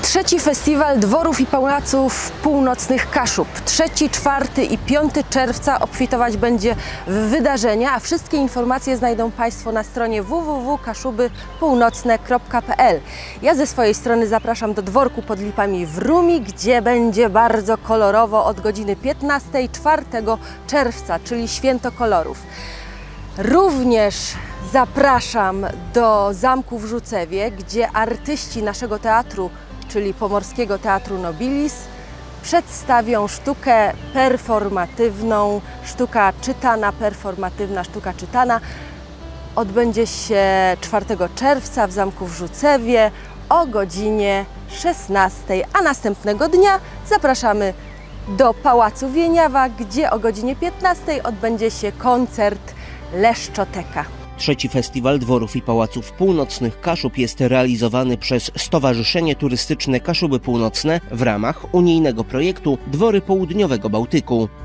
Trzeci festiwal dworów i pałaców północnych Kaszub. 3, 4 i 5 czerwca obfitować będzie w wydarzenia, a wszystkie informacje znajdą Państwo na stronie www.kaszubypółnocne.pl. Ja ze swojej strony zapraszam do dworku pod Lipami w Rumi, gdzie będzie bardzo kolorowo od godziny 15 4 czerwca, czyli Święto Kolorów. Również zapraszam do zamku w Rzucewie, gdzie artyści naszego teatru, czyli Pomorskiego Teatru Nobilis, przedstawią sztukę performatywną, sztuka czytana, performatywna sztuka czytana. Odbędzie się 4 czerwca w zamku w Rzucewie o godzinie 16, a następnego dnia zapraszamy do Pałacu Wieniawa, gdzie o godzinie 15 odbędzie się koncert Leszczoteka. Trzeci festiwal dworów i pałaców północnych Kaszub jest realizowany przez Stowarzyszenie Turystyczne Kaszuby Północne w ramach unijnego projektu Dwory Południowego Bałtyku.